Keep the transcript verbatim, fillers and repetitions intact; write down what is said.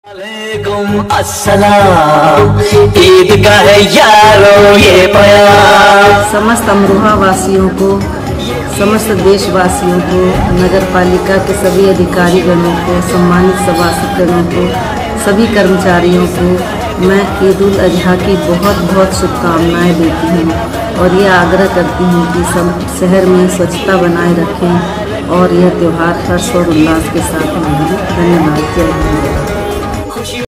वालेकुम अस्सलाम, ईद का है यारो ये प्यार। समस्त अमरोहा वासियों को, समस्त देशवासियों को, नगर पालिका के सभी अधिकारीगणों को, सम्मानित सभासदगणों को, सभी कर्मचारियों को मैं ईद उल अजहा की बहुत बहुत शुभकामनाएं देती हूँ और ये आग्रह करती हूँ कि सब शहर में स्वच्छता बनाए रखें और यह त्यौहार हर्ष और उल्लास के साथ मनाएं। धन्यवाद। जय हिंद।